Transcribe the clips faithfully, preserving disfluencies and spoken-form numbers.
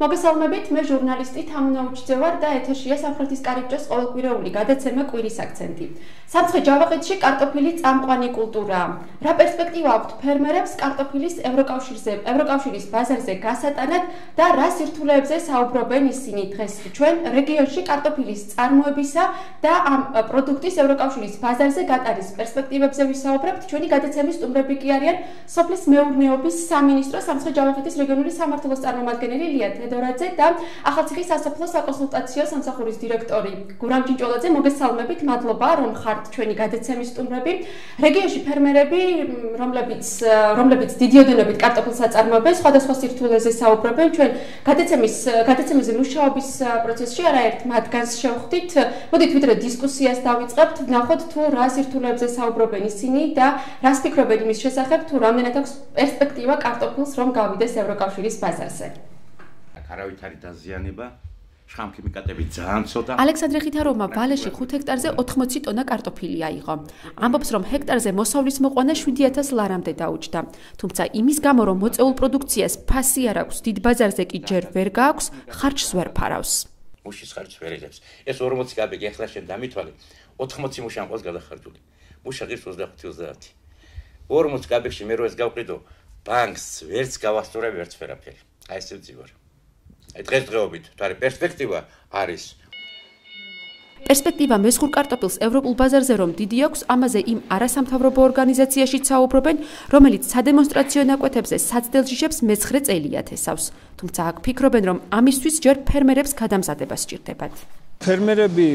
მოგესალმებით, მე ჟურნალისტი თამუნაუჩიძე ვარ და ეთერშია სამხრეთის კარიბჭეს ყოველკვირეული გადაცემა კვირის აქცენტი. Სამცხე ჯავახეთში კარტოფილი წამყვანი კულტურაა. Რა პერსპექტივა აქვთ ფერმერებს კარტოფილის ევროკავშირზე, ევროკავშირის ბაზარზე გასატანად და რა სირთულეებზე საუბრობენ ისინი დღეს ჩვენ რეგიონში კარტოფილის წარმოებისა და ამ პროდუქტის ევროკავშირის ბაზარზე გატარის პერსპექტივებზე ვისაუბრებთ. ჩვენი გადაცემის სტუმრები კი არიან სოფლის მეურნეობის სამინისტრო სამცხე ჯავახეთის რეგიონული სამმართველოს წარმომადგენელი ლია თედორაძე და ახალციხის სასოფლო საკონსულტაციო სამსახურის დირექტორი გურამ ჭინჭოლაძე. მოგესალმებით, მადლობა რომ ხართ ჩვენი გადაცემის სტუმრები. რეგიონში ფერმერები, რომლებიც რომლებიც დიდი ოდენობით კარტოფილს აწარმოებენ, სხვადასხვა სირთულეზე საუბრობენ. ჩვენ გადაცემის გადაცემის მუშაობის პროცესში არაერთ მათგანს შევხვდით. მოდით ვიდრე დისკუსიას დავიწყებთ, ვნახოთ თუ რა სირთულეებზე საუბრობენ ისინი და რას ფიქრობენ იმის შესახებ, თუ რამდენად აქვს პერსპექტივა კარტოფილს რომ გავიდეს ევროკავშირის ბაზარზე. არავითარი დაზიანება, შხამქიმიკატები ძალიან ცოტა. ალექსანდრე ხითაროვმა ვალეში ხუთ ჰექტარზე ოთხმოცი ტონა კარტოფილი აიღო. ამბობს, რომ ჰექტარზე მოსავლის მოყვანა შვიდი ათას ლარამდე დაუჯდა. თუმცა იმის გამო, რომ მოწეულ პროდუქციას ფასი არ აქვს, დიდ ბაზარზე კი ჯერ ვერ გააქვს, ხარჯს ვერ ფარავს. მუშის ხარჯს ვერ იღებს. ეს ორმოცი კაბიკი ახლა შენ დამითვალე, ოთხმოცი მუში ამ ყავს გადახარჯული. მუშა ღირს ოცდახუთი ოცდაათი. ორმოცი კაბიკში მე რო ეს გავყიდო, ბანკს ვერც გავასწორებ, ვერც ვერაფერი. აი ესე ვძივარ. დღესდღეობით თვარი პერსპექტივა არის. პერსპექტივა მესხურ კარტოფილს ევროპულ ბაზარზე რომ დიდი აქვს, ამაზე იმ არასამთავრობო ორგანიზაციაშიც საუბრობენ, რომელიც სადემონსტრაციო ნაკვეთებზე საცდელ ჯიშებს მეცხრე წელია თესავს. თუმცა აქ ფიქრობენ, რომ ამისთვის ჯერ ფერმერებს გადამზადება სჭირდებათ. ფერმერები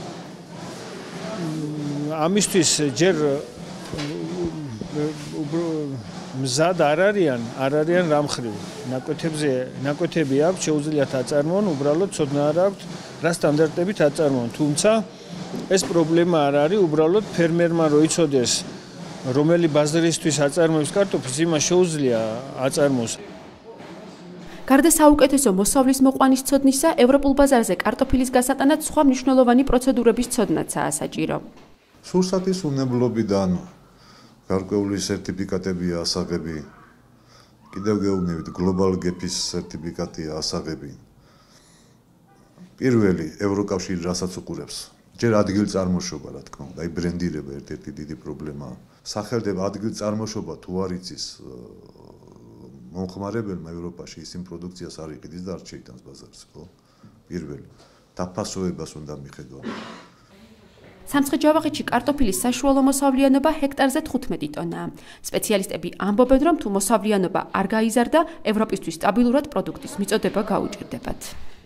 ამისთვის ჯერ მზად არ არიან, არ არიან რამხრივ. ნაკვეთებზე, ნაკვეთები აქვს, შეუძლიათ აწარმოონ, უბრალოდ ცოდნა არ აქვთ, რა სტანდარტებით აწარმოონ. თუმცა ეს პრობლემა არ არის, უბრალოდ ფერმერმა რო იცოდეს, რომელი ბაზარისთვის აწარმოებს კარტოფილს, იმას შეუძლია აწარმოს. გარდა საუკეთესო მოსავლის მოყვანის ცოდნისა, ევროპულ ბაზარზე კარტოფილის გასატანად სხვა მნიშვნელოვანი პროცედურების ცოდნაცაა საჭირო. სურსათის უნებლობიდან გარკვეული სერტიფიკატებია ასაღები. კიდევ გეუბნებით, Global Gap-ის სერტიფიკატია ასაღები. პირველი ევროკავშირი რასაც უყურებს, ჯერ ადგილწარმოშობა, რა თქმა უნდა, აი ბრენდირება ერთ-ერთი დიდი პრობლემაა. სახელდება ადგილწარმოშობა თუ არ იცის მომხმარებელმა ევროპაში ისინი პროდუქციას არ იყიდის და არ შეიტანს ბაზარზე, ხო? პირველი. დაფასოებას უნდა მიხედონ. სამცხე ჯავახეთში კარტოფილის საშუალო მოსავლიანობა ჰექტარზე თხუთმეტი ტონაა. სპეციალისტები ამბობენ, რომ თუ მოსავლიანობა არ გაიზარდა, ევროპისთვის სტაბილურად პროდუქტის მიწოდება გაუჭირდებათ.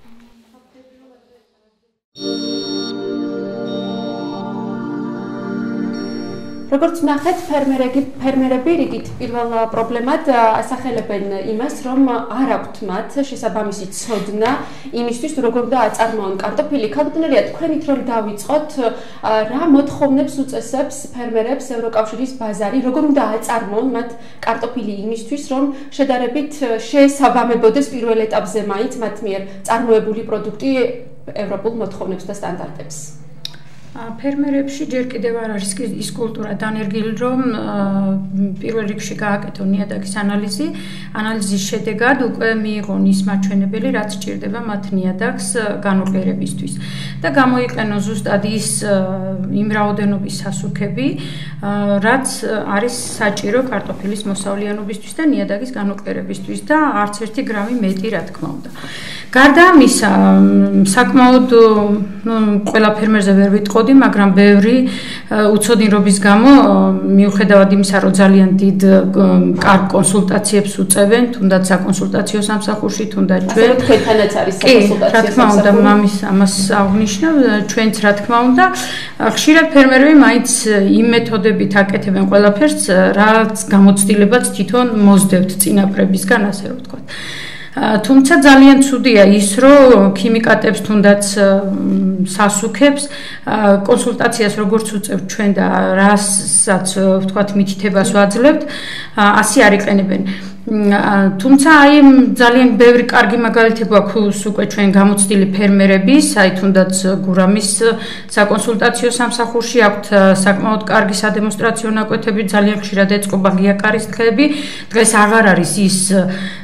როგორც ნახეთ, ფერმერები ფერმერები რიგით პირველ პრობლემად ასახელებენ იმას, რომ არ აქვთ მათ შესაბამისი ცოდნა იმისთვის, როგორ უნდა აწარმოონ კარტოფილი. ქალბატონია, თქვენით რომ დავიწყოთ, რა მოთხოვნებს უწესებს ფერმერებს ევროკავშირის ბაზარი, როგორ უნდა აწარმოონ მათ კარტოფილი იმისთვის, რომ შედარებით შეესაბამებოდეს პირველ ეტაპზე მაინც მათ მიერ წარმოებული პროდუქტი ევროპულ მოთხოვნებს და სტანდარტებს. ფერმერებში ჯერ კიდევ არ არის ის კულტურა დანერგილი, რომ პირველ რიგში გააკეთონ ნიადაგის ანალიზი. ანალიზის შედეგად უკვე მიიღონ ის მაჩვენებელი, რაც სჭირდება მათ ნიადაგს განუყიერებისთვის და გამოიყენონ ზუსტად ის იმ რაოდენობის სასუქები, რაც არის საჭირო კარტოფილის მოსავლიანობისთვის და ნიადაგის განუყიერებისთვის და არც ერთი გრამი მეტი, რა თქმა უნდა. გარდა ამისა, საკმაოდ ყველა ფერმერზე ვერ ვიტყოდი, მაგრამ ბევრი უცოდინრობის გამო მიუხედავად იმისა, რომ ძალიან დიდ კარგ კონსულტაციებს უწევენ, თუნდაც საკონსულტაციო სამსახურში, თუნდაც ჩვენ თქვენთანაც არის საკონსულტაციო რა თქმა უნდა, ამის ამას აღვნიშნავ, ჩვენც რა თქმა უნდა, ხშირად ფერმერები მაინც იმ მეთოდებით აკეთებენ ყველაფერს, რაც გამოცდილებაც თვითონ მოსდევთ წინაპრებისგან, ასე რომ ვთქვათ. თუმცა ძალიან ცუდია ის, რომ ქიმიკატებს თუნდაც სასუქებს კონსულტაციას როგორც უწევთ ჩვენ და რასაც ვთქვათ მითითებას ვაძლევთ, ასე არ იყენებენ. თუმცა აი ძალიან ბევრი კარგი მაგალითები აქვს უკვე ჩვენ გამოცდილი ფერმერების, აი თუნდაც გურამის საკონსულტაციო სამსახურში აქვთ საკმაოდ კარგი სადემონსტრაციო ნაკვეთები, ძალიან ხშირად ეწყობა გიაკარის თხეები. დღეს აღარ არის ის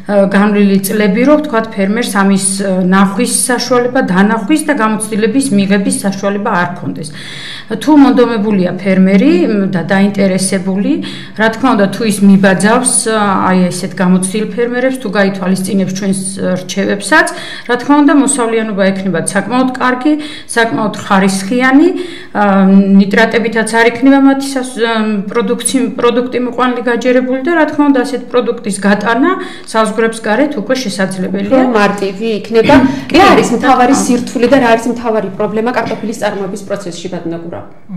განვლილი წლები, რომ თქვათ ფერმერს ამის ნახვის საშუალება, დანახვის და გამოცდილების მიღების საშუალება არ ქონდეს. თუ მონდომებულია ფერმერი და დაინტერესებული, რა თქმა უნდა, თუ ის მიბაძავს აი ესეთ გამოცდილ ფერმერებს, თუ გაითვალისწინებს ჩვენს რჩევებსაც, რა თქმა უნდა, მოსავლიანობა ექნება საკმაოდ კარგი, საკმაოდ ხარისხიანი, ნიტრატებითაც არ იქნება მათი პროდუქტი მიყვანილი გაჯერებული და რა თქმა უნდა, ასეთ პროდუქტის გატანა საზღვრებს გარეთ უკვე შესაძლებელია. მარტივი იქნება. რა არის მთავარი სირთულე და რა არის მთავარი პრობლემა კარტოფილის წარმოების პროცესში, ბატონო?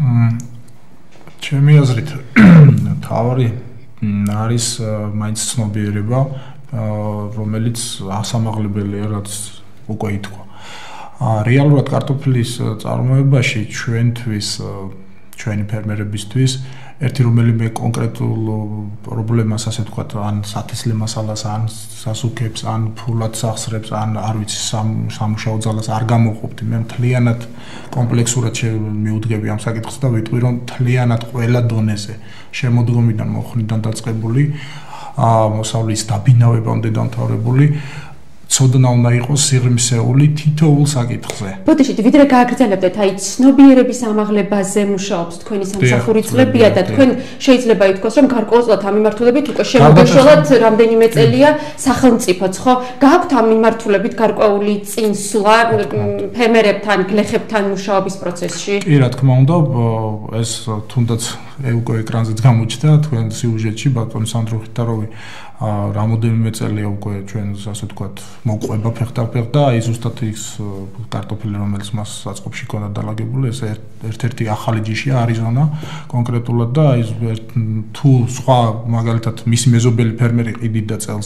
ჩემი აზრით, მთავარი არის მაინც ცნობიერება, რომელიც ასამაღლებელია, რაც უკვე ითქვა. რეალურად კარტოფილის წარმოებაში ჩვენთვის, ჩვენი ფერმერებისთვის ერთი რომელიმე კონკრეტულ პრობლემას, ასე ვთქვათ, ან სათესლე მასალას, ან სასუქებს, ან ფულად სახსრებს, ან არ ვიცი, სამუშაო ძალას არ გამოყოფთ. მე მთლიანად კომპლექსურად მივუდგები ამ საკითხს და ვიტყვი, რომ მთლიანად ყველა დონეზე, შემოდგომიდან, მოხდიდან დაწყებული, მოსავლის დაბინავებამდე დამთავრებული ცოდნა უნდა იყოს სიღრმისეული თითოეულ საკითხზე. ბოდიშით, ვიდრე გააგრძელებდეთ, აი ცნობიერების ამაღლებაზე მუშაობს თქვენი სამსახური წლებია და თქვენ შეიძლება ითქვას, რომ გარკვეულწილად ამ მიმართულებით უკვე შემოგეშველათ რამდენიმე წელია სახელმწიფოც, ხო? გააქვთ ამ მიმართულებით გარკვეული წინსვლა ფერმერებთან, გლეხებთან მუშაობის პროცესში? კი, რა თქმა უნდა, ეს თუნდაც უკვე ეკრანზეც გამოჩნდა თქვენ სიუჟეტში, ბატონი სანდრო ხიტარავი რამოდენიმე წელია უკვე ჩვენ ასე ვთქვათ მოყვება ფეხდაფეხ და აი ზუსტად ის კარტოფილი რომელიც მას საწყობში ქონდა დალაგებული ეს ერთ-ერთი ახალი ჯიშია არიზონა კონკრეტულად და აი თუ სხვა მაგალითად მისი მეზობელი ფერმერი ყიდით და წელს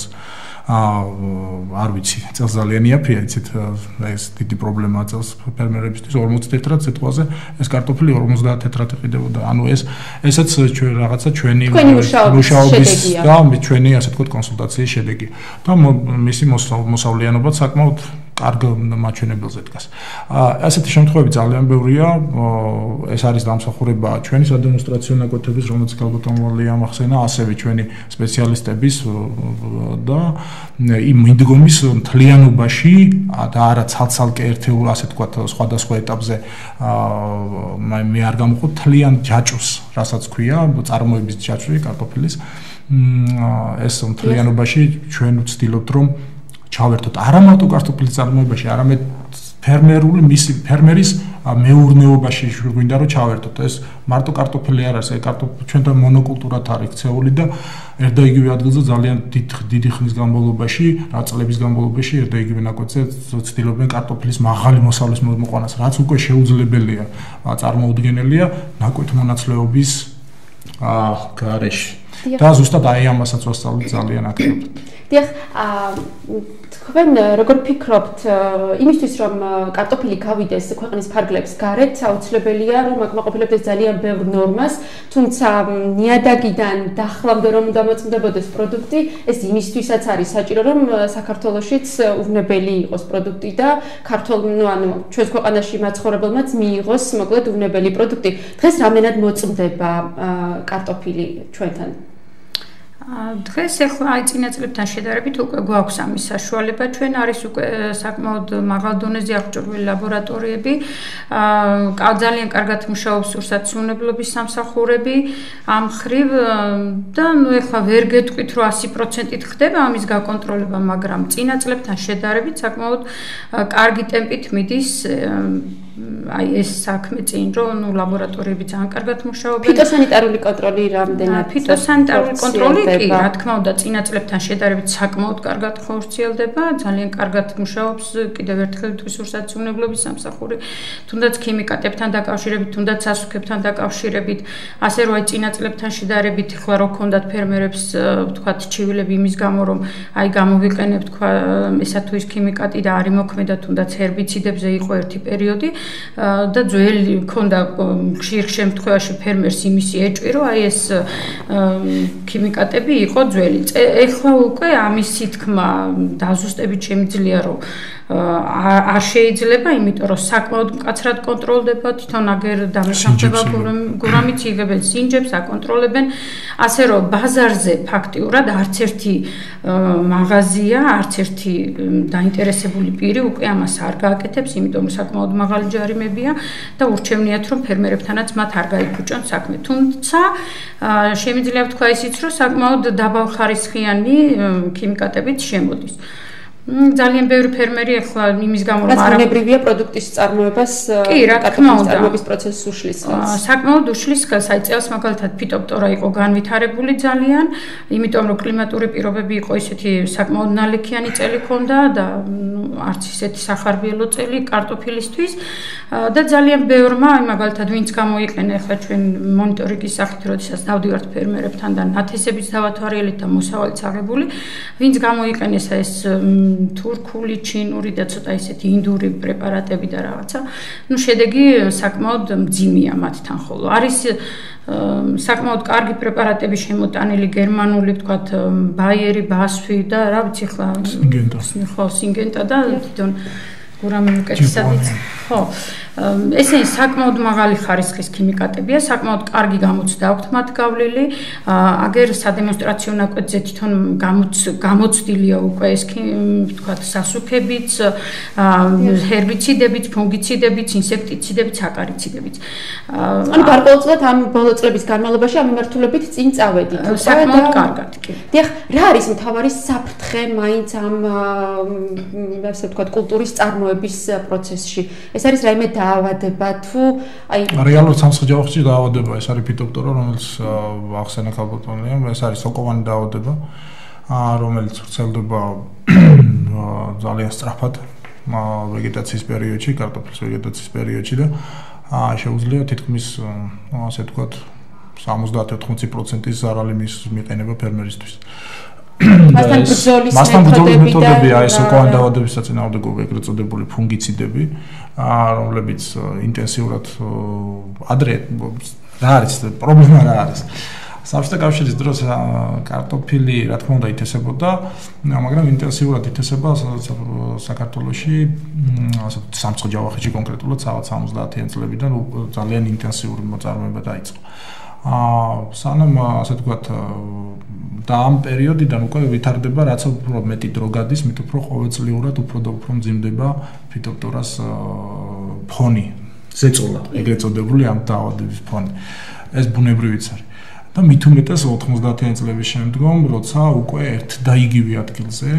არ ვიცი წელს ძალიან იაფია იცით ეს დიდი პრობლემაა წელს ფერმერებისთვის ორმოცდაათი ტეტრად სიტყვაზე ეს კარტოფილი ორმოცდაათი ტეტრად იყიდებოდა ანუ ეს ესეც ჩვენ რაღაცა ჩვენი მუშაობის და ჩვენი ასე ვთქვათ კონსულტაციის შედეგი და მისი მოსავლიანობა საკმაოდ კარგ მაჩვენებელზე დგას. ასეთი შემთხვევები ძალიან ბევრია. ეს არის დამსახურება ჩვენი სადემონსტრაციო ნაკვეთების, რომელიც გალბატონვალია ამახსენა, ასევე ჩვენი სპეციალისტების და იმ მიდგომის მთლიანობაში და არა ცალ-ცალკე ერთეულ, ასე ვთქვათ, სხვადასხვა ეტაპზე მე არ გამოყო მთლიან ჯაჭვს, რასაც ქვია, წარმოების ჯაჭვი კარტოფილის. ეს მთლიანობაში ჩვენ ვცდილობთ, რომ ჩავერთოთ არა მარტო კარტოფილის წარმოებაში, არამედ ფერმერული მისი ფერმერის მეურნეობაში გვინდა რომ ჩავერთოთ. ეს მარტო კარტოფილი არ არის, ეს კარტოფილი ჩვენთან მონოკულტურად არის ქცეული და ერთ და იგივე ადგილზე ძალიან დიდი ხნის განმავლობაში, რა წლების განმავლობაში ერთ და იგივე ნაკვეთზე ცდილობენ კარტოფილის მაღალი მოსავლის მოყვანას, რაც უკვე შეუძლებელია, წარმოუდგენელია ნაკვეთ მონაცვლეობის გარეშე. და ზუსტად აი ამასაც ვასწავლეთ ძალიან აქტიურად. დიახ, თქვენ როგორ ფიქრობთ იმისთვის რომ კარტოფილი გავიდეს ქვეყნის ფარგლებს გარეთ, აუცილებელია რომ აკმაყოფილებდეს ძალიან ბევრ ნორმას, თუმცა ნიადაგიდან დახლამდე რომ უნდა მოწმდებოდეს პროდუქტი, ეს იმისთვისაც არის საჭირო რომ საქართველოშიც უვნებელი იყოს პროდუქტი და ქართულ ანუ ჩვენს ქვეყანაში მაცხოვრებელმაც მიიღოს მოკლედ უვნებელი პროდუქტი. დღეს რამდენად მოწმდება კარტოფილი ჩვენთან? დღეს ახლა აი წინა წლებთან შედარებით უკვე გვაქვს ამის საშუალება ჩვენ არის უკვე საკმაოდ მაღალ დონეზე აღჭურვილი ლაბორატორიები ძალიან კარგად მუშაობს ურსაცმუნებლობის სამსახურები ამ ხრივ და ნუ ახლა ვერ გეტყვით რომ ასი პროცენტით ხდება ამის გაკონტროლება მაგრამ წინა წლებთან შედარებით საკმაოდ კარგი ტემპით მიდის აი ეს საქმე წინ რომ ნუ ლაბორატორიები ძალიან კარგად მუშაობენ. ფიტოსანიტარული კონტროლი რამდენად? ფიტოსანიტარული კონტროლი კი, რა თქმა უნდა, წინა წლებთან შედარებით საკმაოდ კარგად ხორციელდება, ძალიან კარგად მუშაობს კიდევ ერთხელ თვისურსაცმუნებლობის სამსახური, თუნდაც ქიმიკატებთან დაკავშირებით, თუნდაც სასუქებთან დაკავშირებით, ასე რომ აი წინა წლებთან შედარებით ხლა რო ქონდათ ფერმერებს ვთქვათ ჩივილები იმის გამო რომ აი გამოვიყენებ თქვა ესა თუ ის ქიმიკატი და არ იმოქმედა თუნდაც ჰერბიციდებზე იყო ერთი პერიოდი და ძველი მქონდა ხშირ შემთხვევაში ფერმერს იმისი ეჭვი რომ აი ეს ქიმიკატები იყო ძველი. ეხლა უკვე ამის თქმა დაზუსტებით შემიძლია რომ არ შეიძლება, იმიტომ რომ საკმაოდ მკაცრად კონტროლდება თვითონ აგერ დამეხმარება გურამიც იღებენ სინჯებს, აკონტროლებენ, ასე რომ ბაზარზე ფაქტიურად არც ერთი მაღაზია, არც ერთი დაინტერესებული პირი უკვე ამას არ გააკეთებს, იმიტომ რომ საკმაოდ მაღალი ჯარიმებია და ურჩევნიათ რომ ფერმერებთანაც მათ არ გაიფუჭონ საქმე. თუმცა შემიძლია ვთქვა ისიც, რომ საკმაოდ დაბალხარისხიანი ქიმიკატებით შემოდის. ძალიან ბევრი ფერმერი ახლა იმის გამო რომ არა ბუნებრივია პროდუქტის წარმოებას წარმოების პროცესს უშლის ხელს. საკმაოდ უშლის ხელს, აი წელს მაგალითად ფიტოპტორა იყო განვითარებული ძალიან, იმიტომ რომ კლიმატური პირობები იყო ისეთი საკმაოდ ნალექიანი წელი ჰქონდა და არც ისეთი სახარბიელო წელი კარტოფილისთვის და ძალიან ბევრმა, აი მაგალითად ვინც გამოიყენა ახლა ჩვენ მონიტორინგის სახით, როდესაც დავდივართ ფერმერებთან და ნათესების დავათვალიერეთ და მოსავალიც აღებული, ვინც გამოიყენეს ეს თურქული, ჩინური და ცოტა ისეთი ინდური პრეპარატები და რაღაცა. ნუ შედეგი საკმაოდ მძიმეა მათთან, ხოლო არის საკმაოდ კარგი პრეპარატები შემოტანილი გერმანული, ვთქვათ, ბაიერი, ბასვი და რა ვიცი ხლა სინგენტა. ხო, სინგენტა და თვითონ გურამი უკეთესად ხო. ესენი საკმაოდ მაღალი ხარისხის ქიმიკატებია, საკმაოდ კარგი გამოცდა აქვთ მათ გავლილი. აგერ სადემონსტრაციო ნაკვეთზე თვითონ გამოცდილია უკვე ეს ვთქვათ სასუქებიც, ჰერბიციდებიც, ფუნგიციდებიც, ინსექტიციდებიც, აკარიციდებიც. ანუ გარკვეულწილად ამ ბოლო წლების განმავლობაში ამ მიმართულებით წინ წავედით. საკმაოდ კარგად კი. დიახ, რა არის მთავარი საფრთხე მაინც ამ ასე ვთქვათ კულტურის წარმოების პროცესში? ეს არის რაიმე დაავადება თუ აი რეალურად სამსხიჯაოხში დაავადება, ეს არის ფიტოპტორა, რომელიც ახსენა ქალბატონიამ, ეს არის სოკოვანი დაავადება, რომელიც ვრცელდება ძალიან სწრაფად ვეგეტაციის პერიოდში, კარტოფილის ვეგეტაციის პერიოდში და შეუძლია თითქმის ასე ვთქვათ სამოცდაათი ოთხმოცი პროცენტის ზარალი მიყენება ფერმერისთვის. მასთან ბრძოლის მეთოდებია ეს სოკოვანი დაავადების საწინააღმდეგო ეგრეთ წოდებული ფუნგიციდები, რომლებიც ინტენსიურად ადრე რა არის პრობლემა რა არის. საბჭოთა კავშირის დროს კარტოფილი რა თქმა უნდა ითესებოდა, მაგრამ ინტენსიურად ითესება საქართველოში, ასე სამცხე-ჯავახეთში კონკრეტულად სამოცდაათიან წლებიდან ძალიან ინტენსიური მოწარმოება დაიწყო. აა სანამ ასე ვთქვათ და ამ პერიოდიდან უკვე ვითარდება, რაც უფრო მეტი დრო გადის, მით უფრო ყოველწლიურად უფრო და უფრო მძიმდება ფიტოპტორას ფონი, ზეწოლა, ეგრეთ წოდებული ამ დაავადების ფონი. ეს ბუნებრივიც არის. და მით უმეტეს ოთხმოცდაათიან წლების შემდგომ, როცა უკვე ერთ და იგივე ადგილზე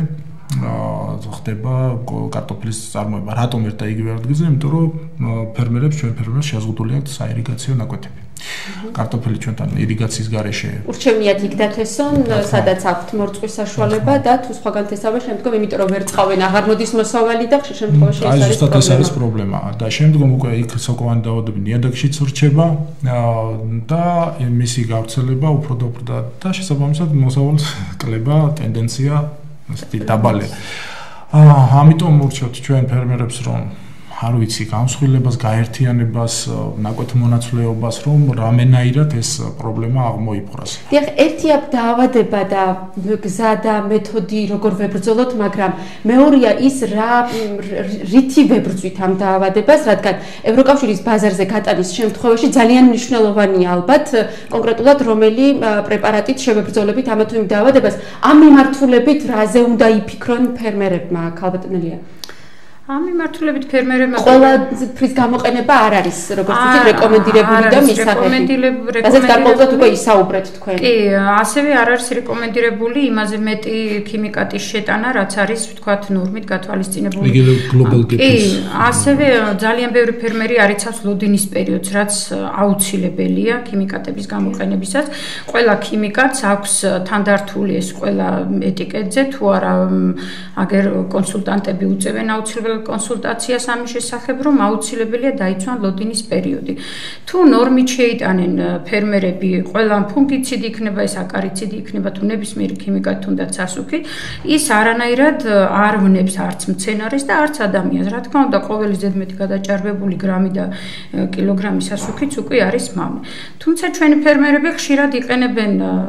ხდება კარტოფილის წარმოება. რატომ ერთ და იგივე ადგილზე? იმიტომ რომ ფერმერებს, ჩვენ ფერმერებს შეზღუდული აქვთ საირიგაციო ნაკვეთები. კარტოფილი ჩვენთან ირიგაციის გარეშე. ურჩევნიათ იქ დათესონ, სადაც აქვთ მორწყვის საშუალება და თუ სხვაგან თესავენ შემდგომ, იმიტომ რომ ვერ წყავენ, აღარ მოდის მოსავალი და ხშირ შემთხვევაში ეს არის პრობლემა. ეს არის პრობლემა და შემდგომ უკვე იქ სოკოვანი დაავადები ნიადაგშიც ვრჩება და მისი გავრცელება უფრო და უფრო და შესაბამისად მოსავალს კლება ტენდენცია ასეთი დაბალია. ამიტომ ურჩევთ ჩვენ ფერმერებს, რომ არ ვიცი, გამსხვილებას, გაერთიანებას, ნაკვეთ მონაცვლეობას, რომ რამენაირად ეს პრობლემა აღმოიფხვრას. დიახ, ერთია დაავადება და გზა და მეთოდი როგორ ვებრძოლოთ, მაგრამ მეორეა ის რა რითი ვებრძვით ამ დაავადებას, რადგან ევროკავშირის ბაზარზე გატანის შემთხვევაში ძალიან მნიშვნელოვანია ალბათ კონკრეტულად რომელი პრეპარატით შევებრძოლებით ამა თუ იმ დაავადებას. ამ მიმართულებით რაზე უნდა იფიქრონ ფერმერებმა, ქალბატონელია? ამ მიმართულებით ფერმერებმა ყველაფრის გამოყენება არ არის, როგორც ვთქვით, რეკომენდირებული და მისაღები. რაზეც გარკვეულწილად უკვე ისაუბრეთ თქვენ. კი, ასევე არ არის რეკომენდირებული იმაზე მეტი ქიმიკატის შეტანა, რაც არის, ვთქვათ, ნორმით გათვალისწინებული. იგივე გლობალ გეპის. კი, ასევე ძალიან ბევრი ფერმერი არ იცავს ლოდინის პერიოდს, რაც აუცილებელია ქიმიკატების გამოყენებისას. ყველა ქიმიკატს აქვს თანდართული ეს ყველა ეტიკეტზე, თუ არა აგერ კონსულტანტები უწევენ აუცილებელ კონსულტაციას ამის შესახებ, რომ აუცილებელია დაიცვან ლოდინის პერიოდი. თუ ნორმით შეიტანენ ფერმერები, ყველა ფუნგიციდი იქნება, ეს აკარიციდი იქნება, თუ ნებისმიერი ქიმიკატი თუნდაც სასუქი, ის არანაირად არ ვნებს არც მცენარეს და არც ადამიანს. რა თქმა უნდა, ყოველი ზედმეტი გადაჭარბებული გრამი და კილოგრამი სასუქიც უკვე არის მამე. თუმცა ჩვენი ფერმერები ხშირად იყენებენ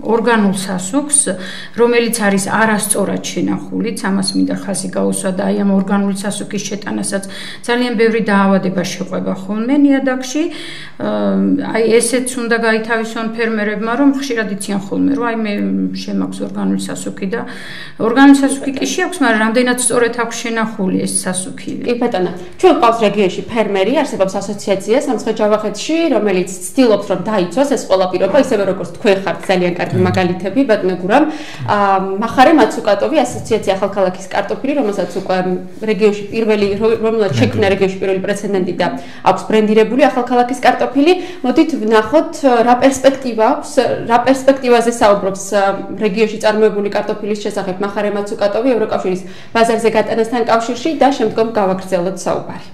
ორგანულ სასუქს, რომელიც არის არასწორად შენახული, ამას მინდა ხაზი გაუსვა და აი ამ ორგანული სასუქის შეტანასაც ძალიან ბევრი დაავადება შეყვება ხოლმე ნიადაგში. აი ესეც უნდა გაითავისონ ფერმერებმა, რომ ხშირად იციან ხოლმე, რომ აი მე შემაქვს ორგანული სასუქი და ორგანული სასუქი კი შეაქვს, მაგრამ რამდენად სწორად აქვს შენახული ეს სასუქი. კი ბატონო, ჩვენ ყავს რეგიონში ფერმერი, არსებობს ასოციაცია სამცხე-ჯავახეთში, რომელიც ცდილობს რომ დაიცვას ეს ყველა პირობა, ისევე როგორც თქვენ ხართ ძალიან კარგი მაგალითები, ბატონო გურამ. მახარე მაცუკატოვი ასოციაცია ახალქალაქის კარტოფილი, რომელსაც უკვე რეგიონში პირველი რომელსაც შექმნა რეგიონში პირველი პრეცედენტი და აქვს ბრენდირებული ახალქალაქის კარტოფილი. მოდით ვნახოთ რა პერსპექტივა აქვს, რა პერსპექტივაზე საუბრობს რეგიონში წარმოებული კარტოფილის შესახებ მახარე მაცუკატოვი ევროკავშირის ბაზარზე გატანასთან კავშირში და შემდგომ გავაგრძელოთ საუბარი.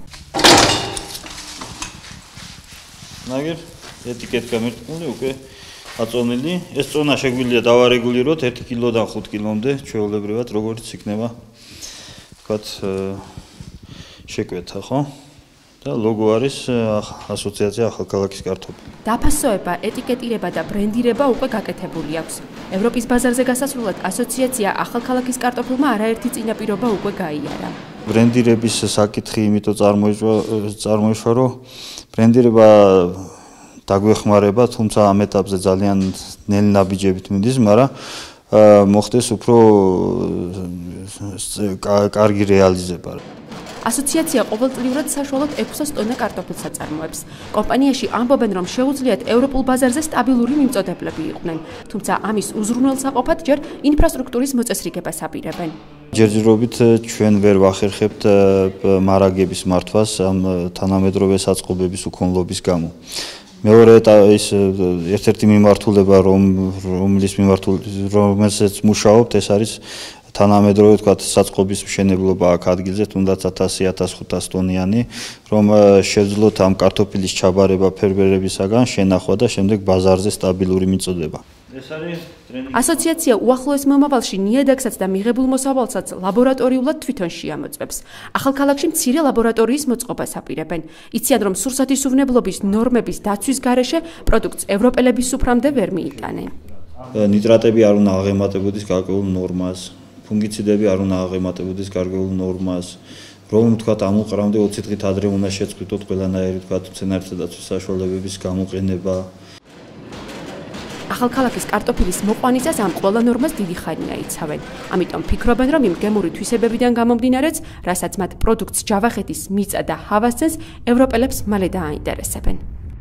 ნაგერ ეტიკეტ გამერტყული უკვე აწონილი. ეს წონა შეგვიძლია დავარეგულიროთ ერთი კილოდან ხუთ კილომდე ჩვეულებრივად, როგორც იქნება ვთქვათ შეკვეთა, ხო? და ლოგო არის ასოციაცია ახალქალაქის კარტოფილი. დაფასოება, ეტიკეტირება და ბრენდირება უკვე გაკეთებული აქვს. ევროპის ბაზარზე გასასვლელად ასოციაცია ახალქალაქის კარტოფილმა არაერთი წინაპირობა უკვე გაიარა. ბრენდირების საკითხი იმიტომ წარმოიშვა, რომ ბრენდირება დაგვეხმარება, თუმცა ამ ეტაპზე ძალიან ნელი ნაბიჯებით მიდის, მაგრამ მოხდეს უფრო კარგი რეალიზება. ასოციაცია ყოველწლიურად საშუალოდ ექვსას ტონა კარტოფილს აწარმოებს. კომპანიაში ამბობენ, რომ შეუძლიათ ევროპულ ბაზარზე სტაბილური მიმწოდებლები იყვნენ, თუმცა ამის უზრუნველსაყოფად ჯერ ინფრასტრუქტურის მოწესრიგებას აპირებენ. ჯერჯერობით ჩვენ ვერ ვახერხებთ მარაგების მართვას ამ თანამედროვე საწყობების უქონლობის გამო. მეორე ის ერთ-ერთი მიმართულება, რომ რომლის რომელსაც მუშაობთ, ეს არის თანამედროვე თქვათ საწყობის მშენებლობა აქ ადგილზე, თუნდაც ათასი ათას ხუთას ტონიანი, რომ შეძლოთ ამ კარტოფილის ჩაბარება ფერმერებისაგან, შენახვა და შემდეგ ბაზარზე სტაბილური მიწოდება. ეს არის ასოციაცია უახლოეს მომავალში ნიადაგსაც და მიღებულ მოსავალსაც ლაბორატორიულად თვითონ შეამოწმებს. ახალქალაქში მცირე ლაბორატორიის მოწყობას აპირებენ. იციან, რომ სურსათისუვნებლობის ნორმების დაცვის გარეშე პროდუქტს ევროპელების სუფრამდე ვერ მიიტანენ. ნიტრატები არ უნდა აღემატებოდეს გარკვეულ ნორმას, ფუნგიციდები არ უნდა აღემატებოდეს გარკვეულ ნორმას. რომ თქვათ ამ უყრამდე ოცი დღით ადრე უნდა შეწყვიტოთ ყველანაირი თქვათ მცენარეთა დაცვის საშუალებების გამოყენება. ახალქალაქის კარტოფილის მოყვანისას ამ ყველა ნორმას დიდი ხანია იცავენ. ამიტომ ფიქრობენ, რომ იმ გემური თვისებებიდან გამომდინარეც, რასაც მათ პროდუქტს ჯავახეთის მიწა და ჰავა სცემს, ევროპელებს მალე დააინტერესებენ.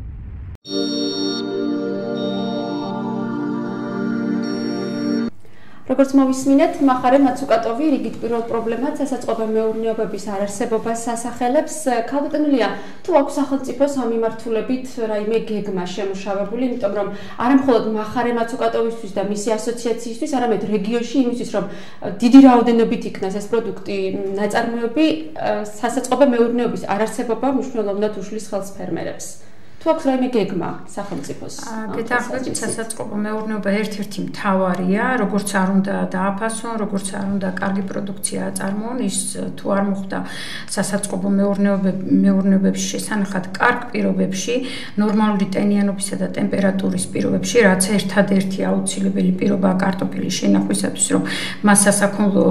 როგორც მოვისმინეთ, მახარე მაცუკატოვი რიგით პირველ პრობლემად სასაწყობო მეურნეობების არარსებობას ასახელებს. ქალბატონია, თუ აქვს სახელმწიფოს ამ მიმართულებით რაიმე გეგმა შემუშავებული, იმიტომ რომ არა მხოლოდ მახარე მაცუკატოვისთვის და მისი ასოციაციისთვის, არამედ რეგიონში იმისთვის, რომ დიდი რაოდენობით იქნას ეს პროდუქტი ნაწარმოები, სასაწყობო მეურნეობის არარსებობა მნიშვნელოვნად უშლის ხელს ფერმერებს. თუ აქვს რაიმე გეგმა სახელმწიფოს? გეთახმებით, სასაწყობო მეურნეობა ერთ-ერთი მთავარია, როგორც არ უნდა დააფასონ, როგორც არ უნდა კარგი პროდუქცია აწარმოონ, ის თუ არ მოხდა სასაწყობო მეურნეობებში შესანახად კარგ პირობებში, ნორმალური ტენიანობისა და ტემპერატურის პირობებში, რაც ერთადერთი აუცილებელი პირობაა კარტოფილის შენახვისათვის, რომ მას სასაქონლო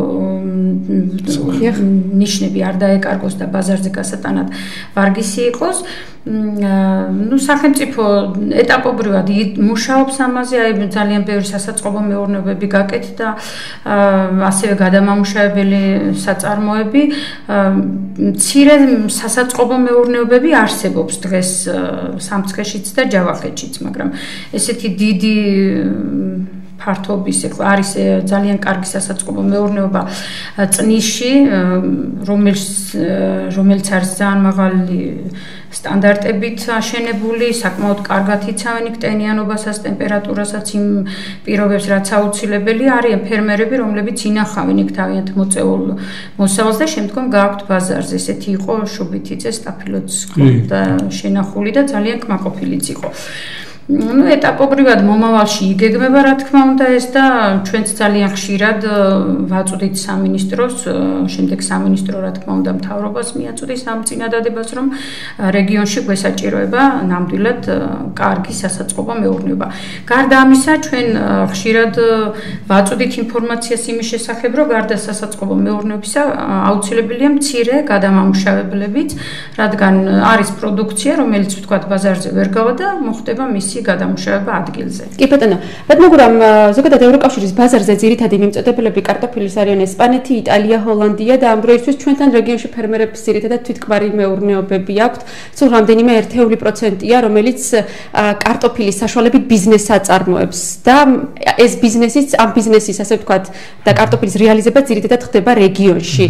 ნიშნები არ დაეკარგოს და ბაზარზე გასატანად ვარგისი იყოს. ну სახელმწიფო ეტაპობრივად მუშაობს ამაზე, აი ძალიან ბევრი სასაწყობო მეურნეობები გაკეთდა, ასევე გადამამუშავებელი საწარმოები, მცირე სასაწყობო მეურნეობები არსებობს დღეს სამცხეშიც და ჯავახეთშიც, მაგრამ ესეთი დიდი ფართობის არის ძალიან კარგი სასაწყობო მეურნეობა წნისში, რომელიც რომელიც არის ძალიან მაღალი სტანდარტებით აშენებული, საკმაოდ კარგად იცავენ იქ ტენიანობასაც, ტემპერატურასაც, იმ პირობებს, რაც აუცილებელი არიან ფერმერები, რომლებიც ინახავენ იქ თავიანთ მოწეულ მოსავალს და შემდგომ გააქვთ ბაზარზე. ესეთი იყო შუბითიძე, სტაფილოც და შენახული და ძალიან კმაყოფილიც იყო. ну ეტაპობრივად მომავალში იგეგმება რა თქმა უნდა ეს და ჩვენც ძალიან ხშირად ვაწვდით სამინისტროს, შემდეგ სამინისტრო რა თქმა უნდა მთავრობას მიაწვდის ამ წინადადებას, რომ რეგიონში გვესაჭიროება ნამდვილად კარგი სასაწყობო მეურნეობა. გარდა ამისა, ჩვენ ხშირად ვაწვდით ინფორმაციას იმის შესახებ, რომ გარდა სასაწყობო მეურნეობისა აუცილებელია მცირე გადამამუშავებლებიც, რადგან არის პროდუქცია, რომელიც ვთქვათ ბაზარზე ვერ გავა და მოხდება მისი გადამუშავება ადგილზე. კი ბატონო, მაგრამ ზოგადად ევროკავშირის ბაზარზე ძირითადი მიმწოდებელები კარტოფილის არიან ესპანეთი, იტალია, ჰოლანდია და ამ დროისთვის ჩვენთან რეგიონში ფერმერებს ძირითადად თვითქმარი მეურნეობები აქვთ. სულ რამდენიმე ერთეული პროცენტია, რომელიც კარტოფილის საშუალებით ბიზნესს აწარმოებს და ეს ბიზნესიც ამ ბიზნესის ასე ვთქვათ და კარტოფილის რეალიზება ძირითადად ხდება რეგიონში.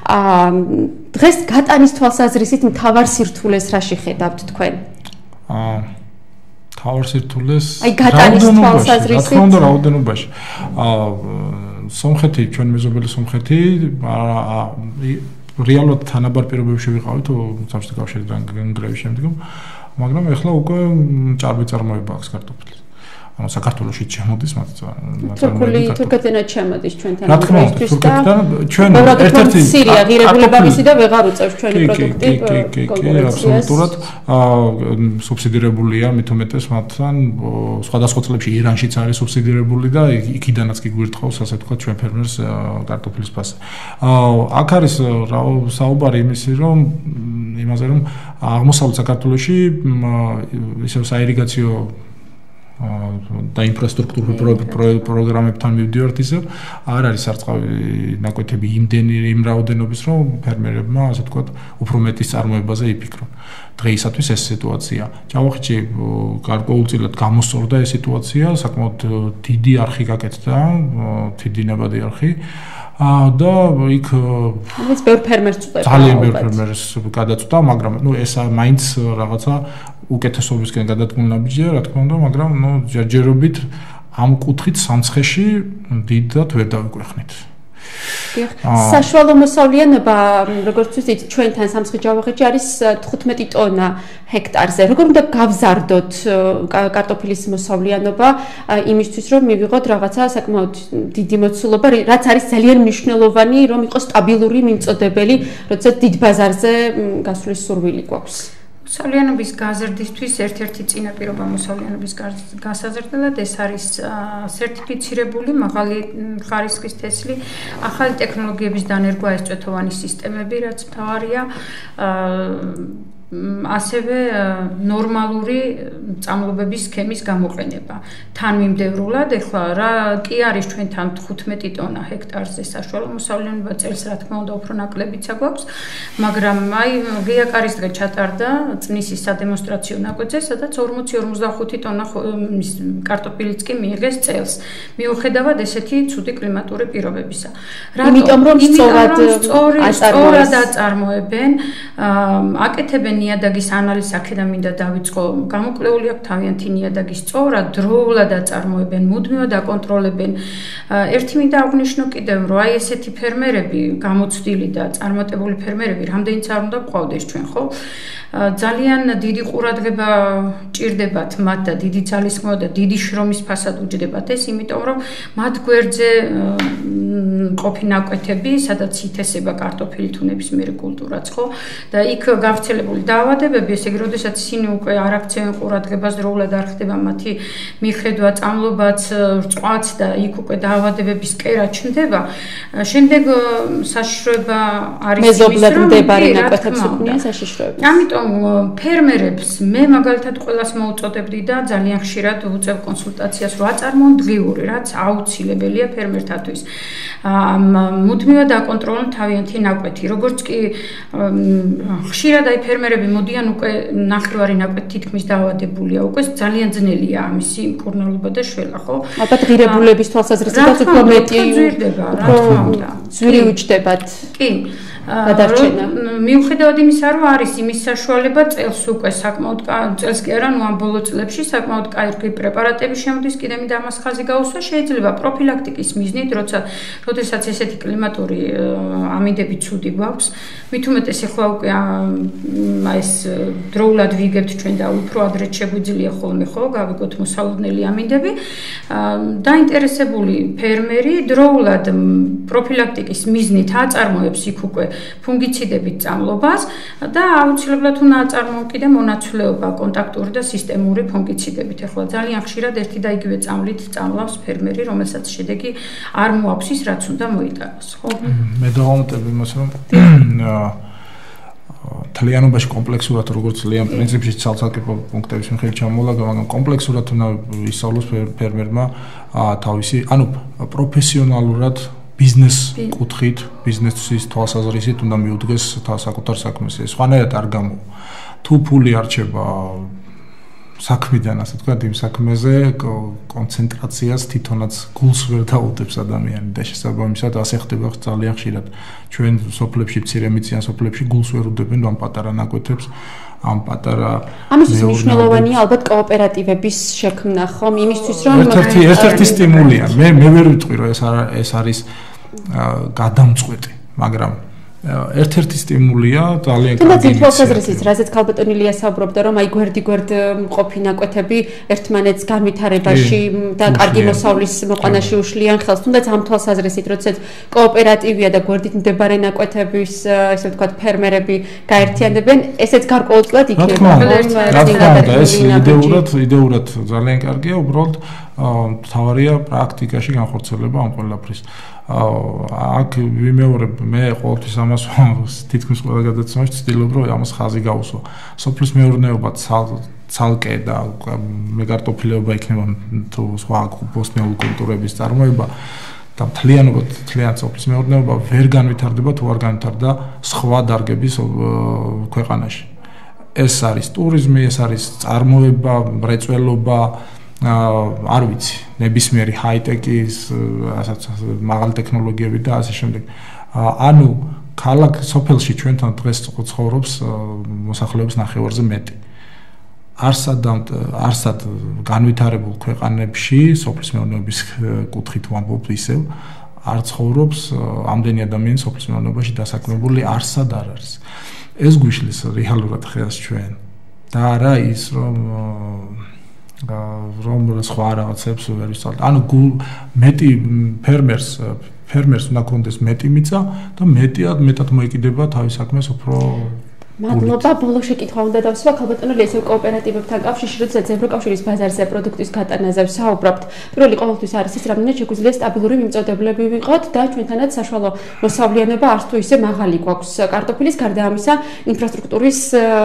დღეს გატანის თვალსაზრისით მთავარ სირთულეს რაში ხედავთ თქვენ? აა თავარ სირთულეს აი გატანის თვალსაზრისით რა თქმა უნდა რაოდენობაში აა სომხეთი ჩვენ მეზობელი სომხეთი რეალურად თანაბარ პირობებში ვიყავით საბჭოთა კავშირიდან გენგრევის შემდგომ მაგრამ ეხლა უკვე ჭარბი წარმოება აქვს კარტოფილის ანუ საქართველოში ჩამოდის მათ თურქული თურქეთიდან ჩამოდის ჩვენთან რა თქმა უნდა თურქეთიდან ჩვენ ერთ-ერთი სირია ღირებულება მისი და ვეღარ უწევს ჩვენი პროდუქტი კონკურენციას სუბსიდირებულია მით უმეტეს მათთან სხვადასხვა წლებში ირანშიც არის სუბსიდირებული და იქიდანაც კი გვირთყავს ასე ვთქვათ ჩვენ ფერმერს კარტოფილის ფასი აქ არის საუბარი იმისი რომ იმაზე რომ აღმოსავლეთ საქართველოში ისევ საირიგაციო და ინფრასტრუქტურული პროგრამებთან მივდივართ ისევ არ არის სარწყავი ნაკვეთები იმდენი იმ რაოდენობის რომ ფერმერებმა ასე ვთქვათ უფრო მეტის წარმოებაზე იფიქრონ დღეისათვის ეს სიტუაცია ჯავახეთში გარკვეულწილად გამოსწორდა ეს სიტუაცია საკმაოდ დიდი არხი გაკეთდა დიდი ნებადი არხი და იქ ეს ბევრ ფერმერს წუდება ძალიან ბევრ ფერმერს გადაწყვეტა მაგრამ ნუ ეს მაინც რაღაცა უკეთესობისკენ გადადგმული ნაბიჯია რა თქმა უნდა მაგრამ ნუ ჯერჯერობით ამ კუთხით სამცხეში დიდად ვერ დავიკვეხნით საშუალო მოსავლიანობა როგორც ვთქვით ჩვენთან სამცხე-ჯავახეთში არის თხუთმეტი ტონა ჰექტარზე როგორ უნდა გავზარდოთ კარტოფილის მოსავლიანობა იმისთვის რომ მივიღოთ რაღაცა საკმაოდ დიდი მოცულობა რაც არის ძალიან მნიშვნელოვანი რომ იყოს სტაბილური მიმწოდებელი როდესაც დიდ ბაზარზე გასვლის სურვილი გვაქვს მოსავლიანობის გაზრდისთვის ერთ-ერთი წინაპირობა მოსავლიანობის გასაზრდელად ეს არის სერტიფიცირებული მაღალი ხარისხის თესლი, ახალი ტექნოლოგიების დანერგვა, ეს წვეთოვანი სისტემები, რაც მთავარია, ასევე ნორმალური წამლობების სქემის გამოყენება. თანმიმდევრულად, ეხლა რა კი არის ჩვენთან თხუთმეტი ტონა ჰექტარზე საშუალო მოსავლიანობა წელს, რა თქმა უნდა, უფრო ნაკლებიცა გვაქვს, მაგრამ აი ღია კარისდღე ჩატარდა წნისის სადემონსტრაციო ნაკვეთზე, სადაც ორმოცი ორმოცდახუთი ტონა კარტოფილიც კი მიიღეს წელს. მიუხედავად ესეთი ცუდი კლიმატური პირობებისა. იმიტომ რომ სწორად აწარმოებენ, აკეთებენ ნიადაგის ანალიზს აქედან მინდა დავიწყო გამოკვლეული აქვს თავიანთი ნიადაგის სწორად დროულად აწარმოებენ მუდმივად აკონტროლებენ ერთი მინდა აღვნიშნო კიდევ რომ აი ესეთი ფერმერები გამოცდილი და წარმატებული ფერმერები რამდენიც არ უნდა გვყავდეს ჩვენ ხო ძალიან დიდი ყურადღება ჭირდებათ მათ და დიდი ძალისხმევა და დიდი შრომის ფასად უჯდებათ ეს იმიტომ რომ მათ გვერდზე ყოფი ნაკვეთები სადაც ითესება კარტოფილი თუ ნებისმიერი კულტურაც ხო და იქ გავრცელებული დაავადებები, ესე იგი, როდესაც ისინი უკვე არ აქცევენ ყურადღებას დროულად არ ხდება მათი მიხედვა, წამლობაც, რწყვაც და იქ უკვე დაავადებების კერა ჩნდება. შემდეგ საშიშროება არის მეზობლად მდებარე ნაკვეთებს უქმნიან საშიშროებას. ამიტომ ფერმერებს მე მაგალითად ყველას მოუწოდებდი და ძალიან ხშირად უწევ კონსულტაციას, რომ აწარმოონ დღიური, რაც აუცილებელია ფერმერთათვის. მუდმივად აკონტროლონ თავიანთი ნაკვეთი, როგორც კი ხშირად აი ფერმერები მოდიან უკვე ნახევარი ნაკვეთი თითქმის დაავადებულია, უკვე ძალიან ძნელია ამისი მკურნალობა და შველა, ხო? ალბათ ღირებულების თვალსაზრისითაც უფრო მეტი ზვირდება, რა თქმა უნდა. ზვირი უჯდებათ. კი. გადარჩენა. მიუხედავად იმისა, რომ არის იმის საშუალება წელს უკვე საკმაოდ წელს კი არა, ნუ ამ ბოლო წლებში საკმაოდ კაი პრეპარატები შემოდის, კიდე მინდა ამას ხაზი გაუსვა, შეიძლება პროფილაქტიკის მიზნით, როცა როდესაც ესეთი კლიმატური ამინდები ცუდი გვაქვს, მით უმეტეს ახლა უკვე ეს დროულად ვიგებთ ჩვენ და უფრო ადრე შეგვიძლია ხოლმე ხო გავიგოთ მოსალოდნელი ამინდები. დაინტერესებული ფერმერი დროულად პროფილაქტიკის მიზნით აწარმოებს იქ უკვე ფუნგიციდებით წამლობას და აუცილებლად უნდა აწარმოო კიდე მონაცვლეობა კონტაქტური და სისტემური ფუნგიციდებით. ახლა ძალიან ხშირად ერთი და იგივე წამლით წამლავს ფერმერი, რომელსაც შედეგი არ მოაქვს ის, რაც უნდა მოიტანოს, ხო? მე დავამატებ იმას, რომ თლიანობაში კომპლექსურად როგორც ლიან პრინციპში ცალ-ცალკე პუნქტების მიხედვით ჩამოვალა, მაგრამ კომპლექსურად უნდა ისწავლოს ფერმერმა თავისი, ანუ პროფესიონალურად ბიზნეს კუთხით, ბიზნესის თვალსაზრისით უნდა მიუდგეს საკუთარ საქმეს. სხვანაირად არ გამოვა. თუ ფული არჩება საქმიდან, ასე ვთქვათ, იმ საქმეზე კონცენტრაციას თვითონაც გულს ვერ დაუდებს ადამიანი და შესაბამისად ასე ხდება ძალიან ხშირად. ჩვენ სოფლებში, მცირე მიწიან სოფლებში გულს ვერ უდებენ ამ პატარა ნაკვეთებს, ამ პატარა ამისთვის მნიშვნელოვანია ალბათ კოოპერატივების შექმნა, ხომ? იმისთვის რომ ერთ-ერთი ერთ-ერთი სტიმულია. მე მე ვერ ვიტყვი რომ ეს ეს არის გადამწყვეტი, მაგრამ ერთ-ერთი სტიმულია ძალიან კარგი. თუმცა თვალსაზრისით, რაზეც ქალბატონი ლია საუბრობდა, რომ აი გვერდი-გვერდ მყოფი ნაკვეთები ერთმანეთს განვითარებაში და კარგი მოსავლის მოყვანაში უშლიან ხელს. თუმცა ამ თვალსაზრისით, როდესაც კოოპერატივია და გვერდით მდებარე ნაკვეთების, ესე ვთქვათ, ფერმერები გაერთიანებენ, ესეც გარკვეულწილად იქნება. ეს იდეურად, იდეურად ძალიან კარგია, უბრალოდ თავარია პრაქტიკაში განხორციელება ამ ყველაფრის. აქ ვიმეორებ მე ყოველთვის ამას თითქმის ყველა გადაცემაში ვცდილობ რომ ამას ხაზი გავუსვა. სოფლის მეურნეობა ცალკე და მე კარტოფილეობა იქნება თუ სხვა ბოსტნეული კულტურების წარმოება და მთლიანობად მთლიან სოფლის მეურნეობა ვერ განვითარდება თუ არ განვითარდა სხვა დარგების ქვეყანაში. ეს არის ტურიზმი, ეს არის წარმოება, მრეწველობა, არ ვიცი, ნებისმიერი ჰაი-ტეკის, ასაც მაღალი ტექნოლოგიები და ასე შემდეგ. ანუ ქალაქ სოფელში ჩვენთან დღეს ცხოვრობს მოსახლეობის ნახევარზე მეტი. არსად არსად განვითარებულ ქვეყანებში სოფლის მეურნეობის კუთხით ვამბობ ისევ არ ცხოვრობს ამდენი ადამიანი სოფლის მეურნეობაში დასაქმებული არსად არ არის. ეს გვიშლის რეალურად ხელს ჩვენ და არა ის რომ რომ სხვა რაღაცებს ვერ ვისწავლეთ. ანუ მეტი ფერმერს ფერმერს უნდა კონდეს მეტი მიწა და მეტიად მეტად მოეკიდება თავის საქმეს უფრო მადლობა. ბოლო შეკითხვა უნდა დავსვა ქალბატონო ლესო კოოპერატივებთან კავშირში, როდესაც ევროკავშირის ბაზარზე პროდუქტის გატანაზე ვსაუბრობთ. პირველი ყოველთვის არის ის, რამდენად შეგვიძლია სტაბილური მიმწოდებლები ვიყოთ და ჩვენთანაც საშუალო მოსავლიანობა არც თუ ისე მაღალი გვაქვს. კარტოფილის გარდა ამისა, ინფრასტრუქტურის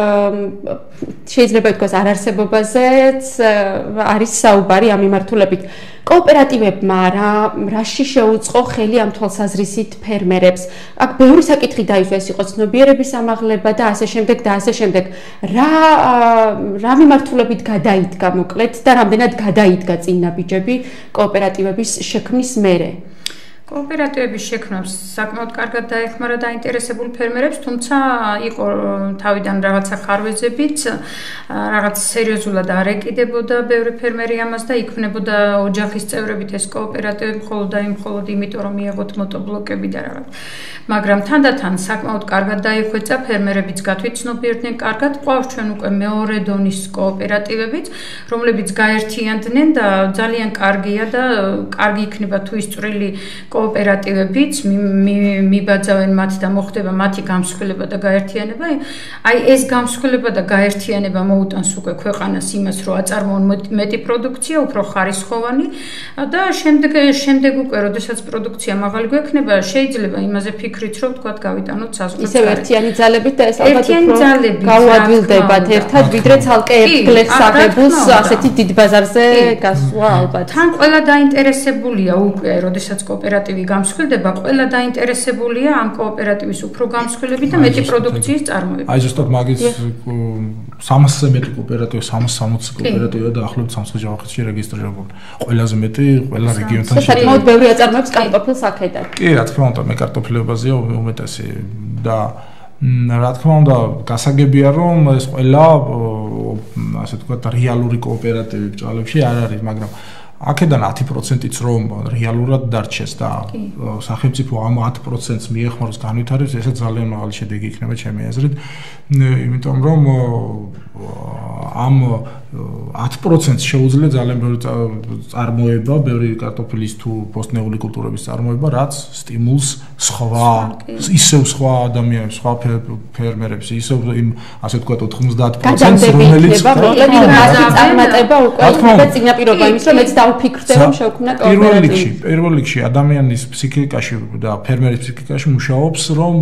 შეიძლება ითქვას არარსებობაზეც არის საუბარი ამ მიმართულებით. კოოპერატივებმა რა რაში შეუწყო ხელი ამ თვალსაზრისით ფერმერებს? აქ ბევრი საკითხი დაისვა, ეს იყო ცნობიერების ამაღლება და ასე შემდეგ და ასე შემდეგ. რა რა მიმართულებით გადაიდგა მოკლედ და რამდენად გადაიდგა წინ ნაბიჯები კოოპერატივების შექმნის მერე? კოოპერატივების შექმნას საკმაოდ კარგად დაეხმარა დაინტერესებულ ფერმერებს, თუმცა იყო თავიდან რაღაცა ხარვეზებიც, რაღაც სერიოზულად არ ეკიდებოდა ბევრი ფერმერი ამას და იქმნებოდა ოჯახის წევრებით ეს კოოპერატივები მხოლოდ და იმ მხოლოდ იმიტომ რომ მიეღოთ მოტობლოკები და რაღაც. მაგრამ თანდათან საკმაოდ კარგად დაიხვეწა, ფერმერებიც გათვითცნობიერდნენ კარგად, ყავს ჩვენ უკვე მეორე დონის კოოპერატივებიც, რომლებიც გაერთიანდნენ და ძალიან კარგია და კარგი იქნება თუ ის წვრილი კოოპერატივებიც მიბაძავენ მათ და მოხდება მათი გამსხვილება და გაერთიანება. აი ეს გამსხვილება და გაერთიანება მოუტანს უკვე ქვეყანას იმას, რომ აწარმოონ მეტი პროდუქცია, უფრო ხარისხოვანი და შემდეგ შემდეგ უკვე, როდესაც პროდუქცია მაღალი გვექნება, შეიძლება იმაზე ფიქრით, რომ თქვა გავიტანოთ საზღვრებს. ისევ ერთიანი ძალებით და ეს ალბათ უფრო გავადვილდებათ ერთად, ვიდრე ცალკე ერთგლეხს აღებულს ასეთი დიდ ბაზარზე გასვლა ალბათ. თან ყველა დაინტერესებულია უკვე, როდესაც კოოპერატივი გამსხვილდება, ყველა დაინტერესებულია ამ კოოპერატივის უფრო გამსხვილებით და მეტი პროდუქციის წარმოებით. აი ზუსტად მაგის სამასზე მეტი კოოპერატივი, სამას სამოცი კოოპერატივია და ახლობთ სამოცი ჯავახეთში რეგისტრირებული. ყველაზე მეტი ყველა რეგიონთან შედარებით ბევრი აწარმოებს კარტოფილს აქედან. კი, რა თქმა უნდა, მე კარტოფილებაზეა უმეტესი და რა თქმა უნდა, გასაგებია რომ ეს ყველა ასე ვთქვათ რეალური კოოპერატივი ბჭყალებში არ არის, მაგრამ აქედან ათი პროცენტიც რომ რეალურად დარჩეს და სახელმწიფო ამ ათ პროცენტს მიეხმაროს განვითარებს, ესე ძალიან მაღალი შედეგი იქნება ჩემი აზრით, იმიტომ რომ ამ ათ პროცენტს შეუძლია ძალიან ბევრი წარმოება, ბევრი კარტოფილის თუ პოსტნეული კულტურების წარმოება, რაც სტიმულს სხვა ისევ სხვა ადამიანებს, სხვა ფერმერებს, ისევ იმ ასე ვთქვათ ოთხმოცდაათ პროცენტს რომელიც წარმატება უკვე წინაპირობა იმის რომ მეც დავფიქრდე რომ შევქმნა კოოპერატივი. პირველ რიგში ადამიანის ფსიქიკაში და ფერმერის ფსიქიკაში მუშაობს რომ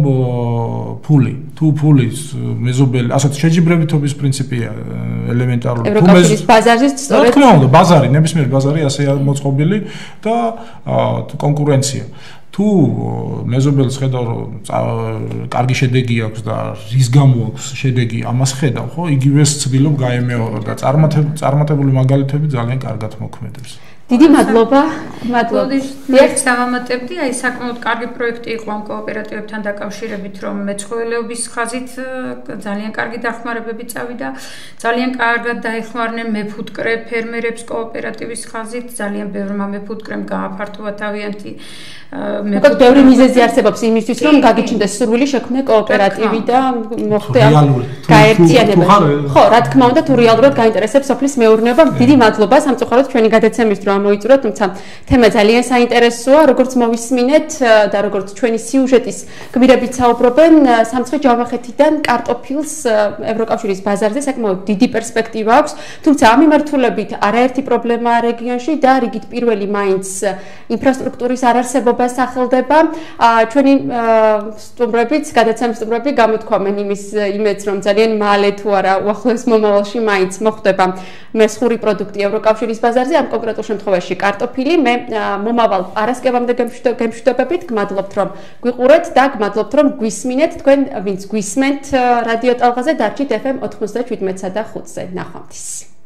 ფული, თუ ფულის მეზობელი, ასეთ შეჯიბრებითობის პრინციპია ელემენტარული. ევროკავშირის ბაზარზეც სწორედ. რა თქმა უნდა, ბაზარი, ნებისმიერ ბაზარი ასე მოწყობილი და კონკურენცია. თუ მეზობელს ხედავ რომ კარგი შედეგი აქვს და რის გამო აქვს შედეგი, ამას ხედავ, ხო? იგივეს ცდილობ გაემეორო და წარმატებული მაგალითები ძალიან კარგად მოქმედებს. დიდი მადლობა. მადლობა. ერთ დავამატებდი, აი საკმაოდ კარგი პროექტი იყო ამ კოოპერატივებთან დაკავშირებით, რომ მეცხოველეობის ხაზით ძალიან კარგი დახმარებები წავიდა. ძალიან კარგად დაეხმარნენ მეფუტკრე ფერმერებს კოოპერატივის ხაზით, ძალიან ბევრმა მეფუტკრემ გააფართოვა თავიანთი მეკოთ ბევრი მიზეზი არსებობს იმისთვის, რომ გაგიჩნდეს სურვილი შექმნე კოოპერატივი და მოხდე ამ გაერთიანებაში. ხო, რა თქმა უნდა, თუ რეალურად გაინტერესებს სოფლის მეურნეობა, დიდი მადლობა სამწუხაროდ ჩვენი გადაცემის დრო ამოიწურა, თუმცა თემა ძალიან საინტერესოა, როგორც მოვისმინეთ და როგორც ჩვენი სიუჟეტის გმირებით საუბრობენ, სამცხე ჯავახეთიდან კარტოფილს ევროკავშირის ბაზარზე საკმაოდ დიდი პერსპექტივა აქვს, თუმცა ამ მიმართულებით არაერთი პრობლემაა რეგიონში და რიგით პირველი მაინც ინფრასტრუქტურის არარსებობა სახელდება. ჩვენი სტუმრებიც, გადაცემის სტუმრები გამოთქვამენ იმის იმედს, რომ ძალიან მალე თუ არა უახლოეს მომავალში მაინც მოხდება მესხური პროდუქტი ევროკავშირის ბაზარზე, ამ კონკრეტულ შემთხვევაში კარტოფილი. მე მომავალ პარასკევამდე გემშვიდობებით, გმადლობთ რომ გვიყურეთ და გმადლობთ რომ გვისმინეთ, თქვენ ვინც გვისმენთ რადიო ტალღაზე, დარჩით ეფ ემ ოთხმოცდაშვიდ მეცსა და ხუთზე. ნახვამდის.